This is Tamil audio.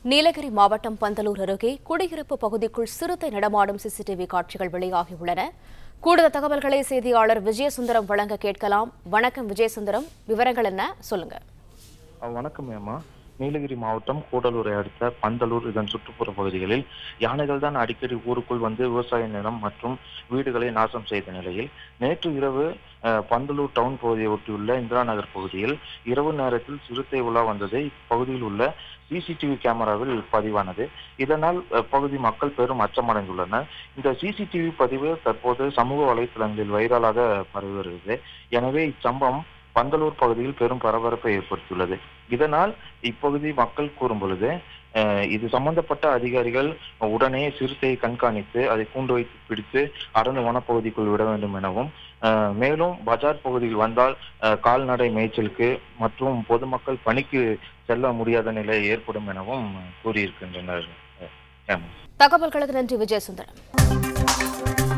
நீலகிரி மாவட்டம் பந்தலூர் அருகே குடியிருப்பு பகுதிக்குள் சிறுத்தை நடமாடும் சிசிடிவி காட்சிகள் வெளியாகியுள்ளன. கூடுதல் தகவல்களை செய்தியாளர் விஜயசுந்தரம் வழங்க கேட்கலாம். வணக்கம் விஜயசுந்தரம், விவரங்கள் என்ன சொல்லுங்க? வணக்கம் ஏமா. நீலகிரி மாவட்டம் கூடலூரை அடுத்த பந்தலூர் இதன் சுற்றுப்புற பகுதிகளில் யானைகள் தான் அடிக்கடி ஊருக்குள் வந்து விவசாய நிலம் மற்றும் வீடுகளை நாசம் செய்த நிலையில் நேற்று இரவு பந்தலூர் டவுன் பகுதியை ஒட்டியுள்ள இந்திரா நகர் பகுதியில் இரவு நேரத்தில் சிறுத்தை உலா வந்தது இப்பகுதியில் உள்ள சிசிடிவி கேமராவில் பதிவானது. இதனால் பகுதி மக்கள் பெரும் அச்சமடைந்துள்ளனர். இந்த சிசிடிவி பதிவு தற்போது சமூக வலைதளங்களில் வைரலாக பரவி வருகிறது. எனவே இச்சம்பவம் பந்தலூர் பகுதியில் பெரும் பரபரப்பை ஏற்படுத்தியுள்ளது. இதனால் இப்பகுதி மக்கள் கூறும் பொழுது இது சம்பந்தப்பட்ட அதிகாரிகள் உடனே சிறுத்தையை கண்காணித்து அதை கூண்டு வைத்து பிடித்து அடர்ந்த வனப்பகுதிக்குள் விட வேண்டும் எனவும், மேலும் பஜார் பகுதியில் வந்தால் கால்நடை மேய்ச்சலுக்கு மற்றும் பொதுமக்கள் பணிக்கு செல்ல முடியாத நிலை ஏற்படும் எனவும் கூறியிருக்கின்றனர். தகவல்களுக்கு நன்றி விஜயசுந்தரம்.